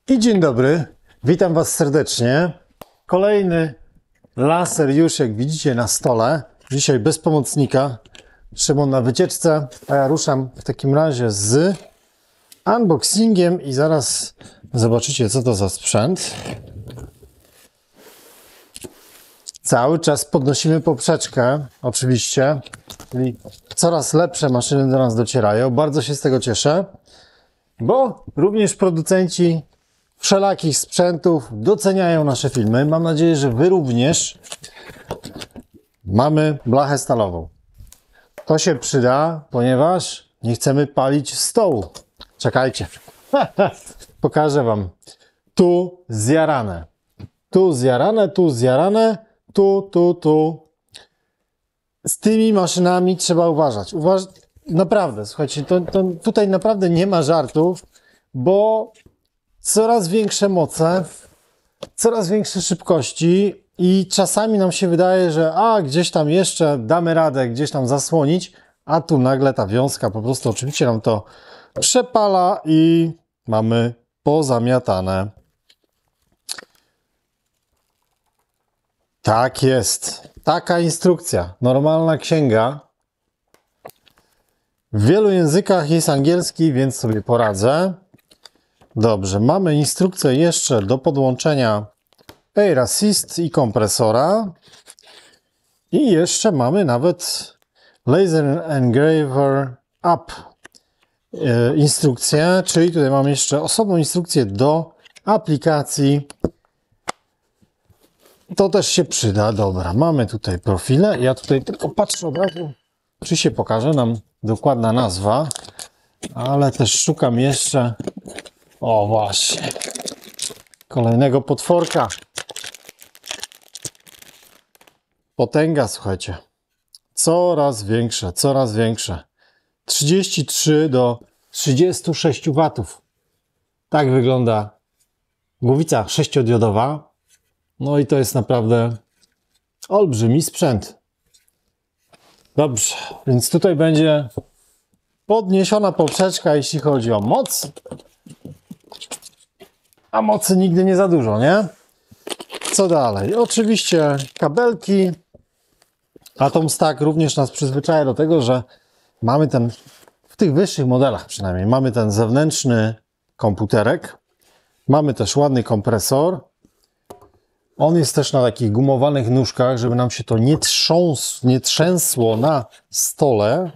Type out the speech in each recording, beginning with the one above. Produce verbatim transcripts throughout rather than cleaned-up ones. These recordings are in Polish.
I dzień dobry, witam Was serdecznie. Kolejny laser już, jak widzicie, na stole. Dzisiaj bez pomocnika. Szymon na wycieczce, a ja ruszam w takim razie z unboxingiem i zaraz zobaczycie, co to za sprzęt. Cały czas podnosimy poprzeczkę, oczywiście, czyli coraz lepsze maszyny do nas docierają. Bardzo się z tego cieszę, bo również producenci wszelakich sprzętów doceniają nasze filmy. Mam nadzieję, że Wy również. Mamy blachę stalową. To się przyda, ponieważ nie chcemy palić stołu. Czekajcie. Pokażę Wam. Tu zjarane. Tu zjarane, tu zjarane, tu, tu, tu. Z tymi maszynami trzeba uważać. Uważ... Naprawdę, słuchajcie, to, to tutaj naprawdę nie ma żartów, bo coraz większe moce, coraz większe szybkości i czasami nam się wydaje, że a gdzieś tam jeszcze damy radę gdzieś tam zasłonić, a tu nagle ta wiązka po prostu oczywiście nam to przepala i mamy pozamiatane. Tak jest. Taka instrukcja. Normalna księga. W wielu językach jest angielski, więc sobie poradzę. Dobrze, mamy instrukcję jeszcze do podłączenia Air Assist i kompresora. I jeszcze mamy nawet Laser Engraver App e, instrukcję, czyli tutaj mam jeszcze osobną instrukcję do aplikacji. To też się przyda. Dobra, mamy tutaj profile. Ja tutaj tylko patrzę od razu, czy się pokaże nam dokładna nazwa, ale też szukam jeszcze, o właśnie, kolejnego potworka. Potęga, słuchajcie, coraz większe, coraz większe. trzydzieści trzy do trzydziestu sześciu watów. Tak wygląda głowica sześciodiodowa. No i to jest naprawdę olbrzymi sprzęt. Dobrze, więc tutaj będzie podniesiona poprzeczka, jeśli chodzi o moc. A mocy nigdy nie za dużo, nie? Co dalej? Oczywiście kabelki. Atom Stack również nas przyzwyczaja do tego, że mamy ten, w tych wyższych modelach przynajmniej, mamy ten zewnętrzny komputerek. Mamy też ładny kompresor. On jest też na takich gumowanych nóżkach, żeby nam się to nie, trząs, nie trzęsło na stole.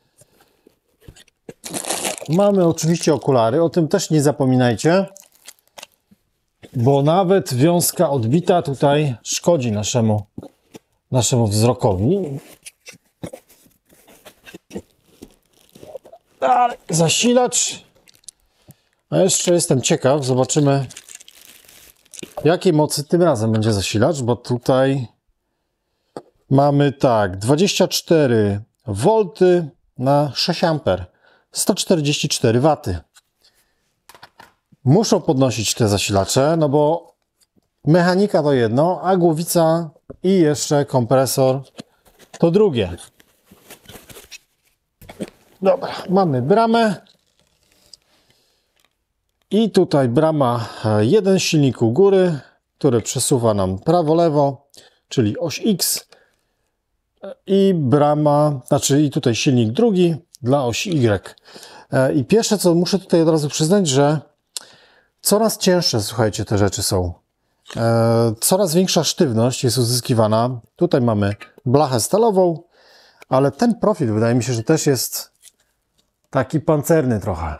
Mamy oczywiście okulary, o tym też nie zapominajcie, bo nawet wiązka odbita tutaj szkodzi naszemu, naszemu wzrokowi. Ale zasilacz. A jeszcze jestem ciekaw, zobaczymy, jakiej mocy tym razem będzie zasilacz, bo tutaj mamy tak, dwadzieścia cztery wolty na sześć amperów, sto czterdzieści cztery waty. Muszą podnosić te zasilacze, no bo mechanika to jedno, a głowica i jeszcze kompresor to drugie. Dobra, mamy bramę. I tutaj brama jeden, silnik u góry, który przesuwa nam prawo-lewo, czyli oś X. I brama, znaczy i tutaj silnik drugi dla osi Y. I pierwsze, co muszę tutaj od razu przyznać, że coraz cięższe, słuchajcie, te rzeczy są. Coraz większa sztywność jest uzyskiwana. Tutaj mamy blachę stalową, ale ten profil wydaje mi się, że też jest taki pancerny trochę.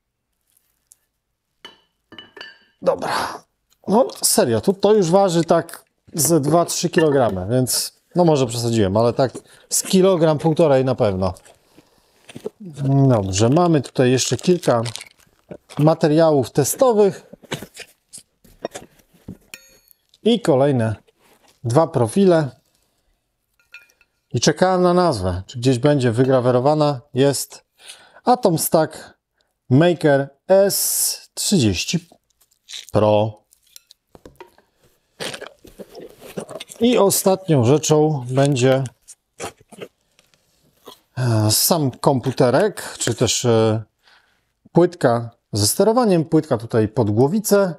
Dobra, no serio, to, to już waży tak ze dwa trzy kilogramy, więc no może przesadziłem, ale tak z kilogram, półtorej na pewno. Dobrze, mamy tutaj jeszcze kilka materiałów testowych i kolejne dwa profile. I czekałem na nazwę, czy gdzieś będzie wygrawerowana. Jest Atom Stack Maker S trzydzieści Pro. I ostatnią rzeczą będzie sam komputerek, czy też płytka ze sterowaniem. Płytka tutaj pod głowicę.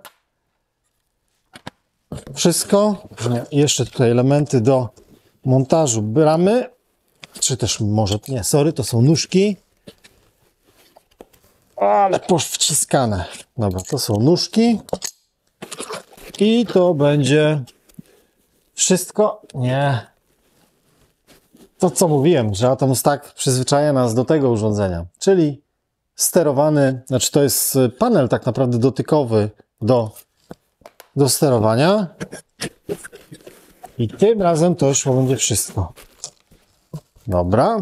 Wszystko. Jeszcze tutaj elementy do montażu bramy. Czy też może, nie, sorry, to są nóżki. Ale powciskane. Dobra, to są nóżki. I to będzie wszystko. Nie. To co mówiłem, że Atom Stack przyzwyczaja nas do tego urządzenia. Czyli sterowany, znaczy to jest panel tak naprawdę dotykowy do, do sterowania. I tym razem to już będzie wszystko. Dobra.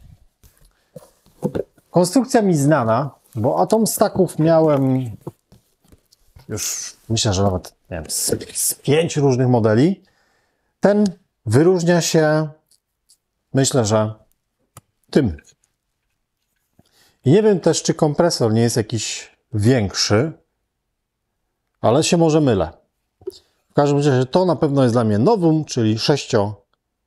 Konstrukcja mi znana, bo Atom Stacków miałem już, myślę, że nawet nie wiem, z, z pięć różnych modeli. Ten wyróżnia się, myślę, że tym. I nie wiem też, czy kompresor nie jest jakiś większy, ale się może mylę. W każdym razie to na pewno jest dla mnie nowum, czyli sześcio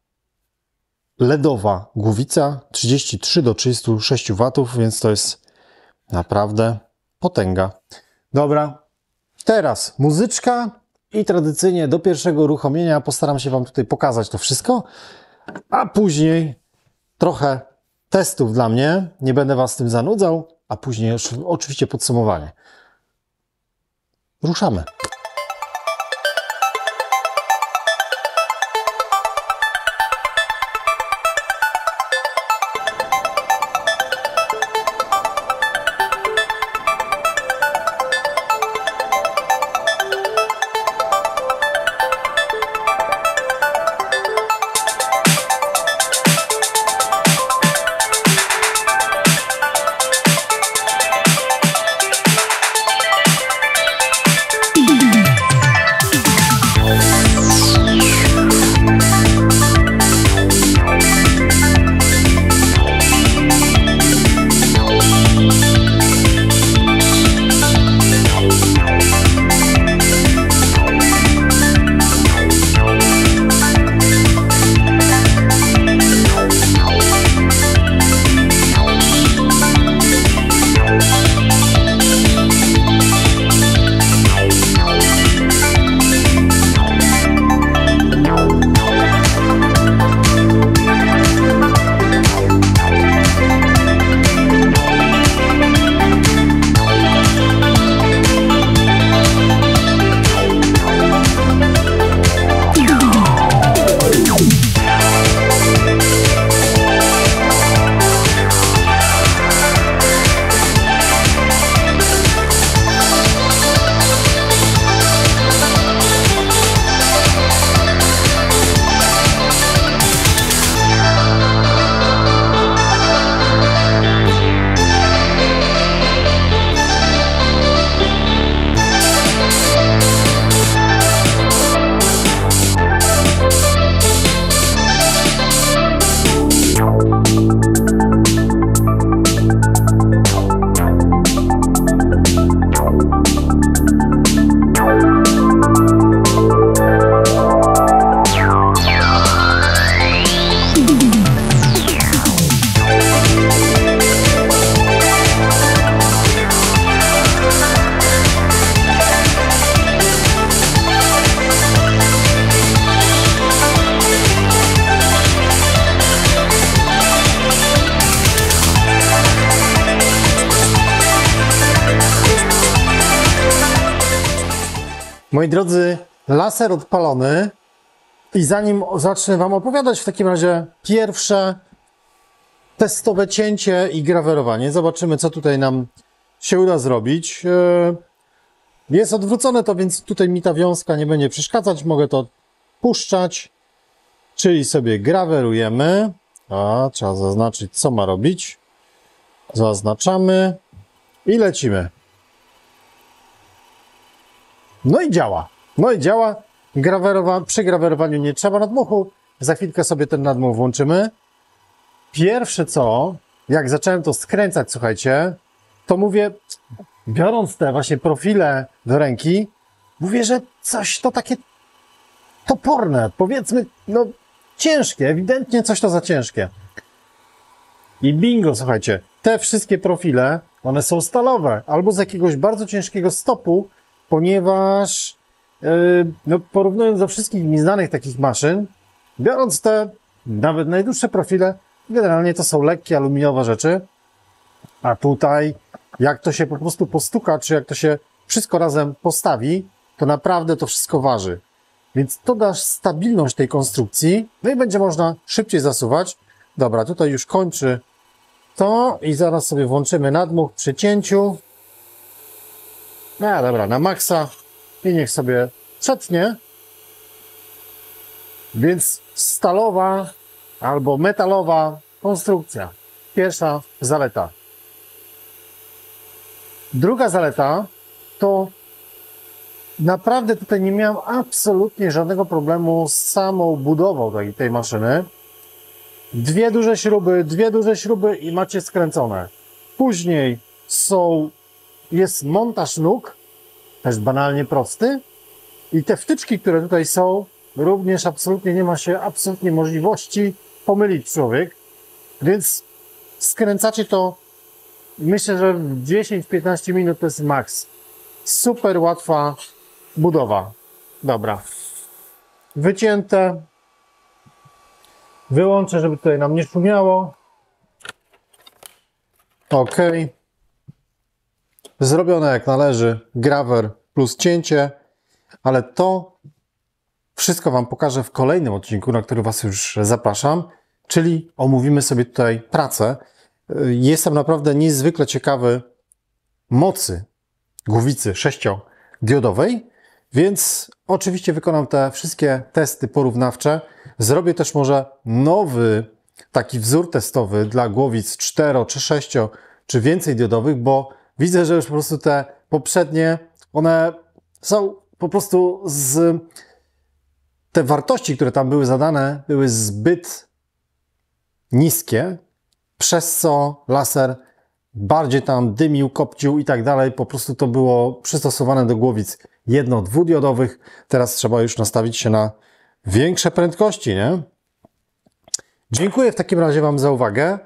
ledowa głowica, trzydzieści trzy do trzydziestu sześciu watów, więc to jest naprawdę potęga. Dobra, teraz muzyczka i tradycyjnie do pierwszego uruchomienia postaram się Wam tutaj pokazać to wszystko, a później trochę testów dla mnie, nie będę Was tym zanudzał, a później już oczywiście podsumowanie. Ruszamy. Moi drodzy, laser odpalony i zanim zacznę Wam opowiadać w takim razie pierwsze testowe cięcie i grawerowanie, zobaczymy, co tutaj nam się uda zrobić. Jest odwrócone to, więc tutaj mi ta wiązka nie będzie przeszkadzać, mogę to puszczać, czyli sobie grawerujemy. A, trzeba zaznaczyć, co ma robić. Zaznaczamy i lecimy. No i działa. No i działa. Grawerowa... Przy grawerowaniu nie trzeba nadmuchu. Za chwilkę sobie ten nadmuch włączymy. Pierwsze co, jak zacząłem to skręcać, słuchajcie, to mówię, biorąc te właśnie profile do ręki, mówię, że coś to takie toporne, powiedzmy, no ciężkie, ewidentnie coś to za ciężkie. I bingo, słuchajcie, te wszystkie profile, one są stalowe albo z jakiegoś bardzo ciężkiego stopu, ponieważ yy, no, porównując do wszystkich mi znanych takich maszyn, biorąc te nawet najdłuższe profile, generalnie to są lekkie aluminiowe rzeczy, a tutaj jak to się po prostu postuka, czy jak to się wszystko razem postawi, to naprawdę to wszystko waży. Więc to da stabilność tej konstrukcji, no i będzie można szybciej zasuwać. Dobra, tutaj już kończy to i zaraz sobie włączymy nadmuch przy cięciu. No dobra, na maksa i niech sobie przetnie. Więc stalowa albo metalowa konstrukcja. Pierwsza zaleta. Druga zaleta to naprawdę tutaj nie miałem absolutnie żadnego problemu z samą budową tej, tej maszyny. Dwie duże śruby, dwie duże śruby i macie skręcone. Później są, jest montaż nóg, też banalnie prosty. I te wtyczki, które tutaj są, również absolutnie nie ma się absolutnie możliwości pomylić człowiek. Więc skręcacie to, myślę, że w dziesięć piętnaście minut to jest maks. Super łatwa budowa. Dobra. Wycięte. Wyłączę, żeby tutaj nam nie szumiało. OK. Zrobione jak należy. Grawer plus cięcie. Ale to wszystko Wam pokażę w kolejnym odcinku, na który Was już zapraszam. Czyli omówimy sobie tutaj pracę. Jestem naprawdę niezwykle ciekawy mocy głowicy sześciodiodowej, więc oczywiście wykonam te wszystkie testy porównawcze. Zrobię też może nowy taki wzór testowy dla głowic cztero czy sześcio czy więcej diodowych, bo widzę, że już po prostu te poprzednie, one są po prostu z... Te wartości, które tam były zadane, były zbyt niskie, przez co laser bardziej tam dymił, kopcił i tak dalej. Po prostu to było przystosowane do głowic jedno-dwudiodowych. Teraz trzeba już nastawić się na większe prędkości, nie? Dziękuję w takim razie Wam za uwagę.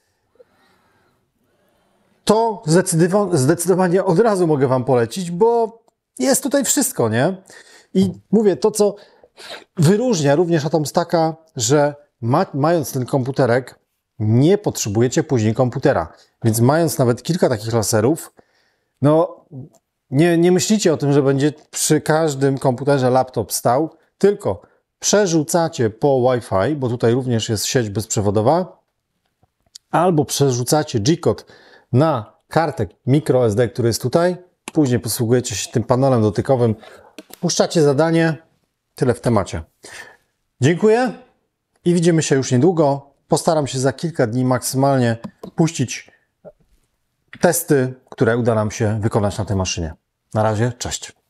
To zdecydowanie od razu mogę Wam polecić, bo jest tutaj wszystko, nie? I mówię, to co wyróżnia również Atomstacka, że ma, mając ten komputerek, nie potrzebujecie później komputera. Więc mając nawet kilka takich laserów, no nie, nie myślicie o tym, że będzie przy każdym komputerze laptop stał, tylko przerzucacie po Wi-Fi, bo tutaj również jest sieć bezprzewodowa, albo przerzucacie G-Code na kartę microSD, który jest tutaj, później posługujecie się tym panelem dotykowym, puszczacie zadanie, tyle w temacie. Dziękuję i widzimy się już niedługo. Postaram się za kilka dni maksymalnie puścić testy, które uda nam się wykonać na tej maszynie. Na razie, cześć.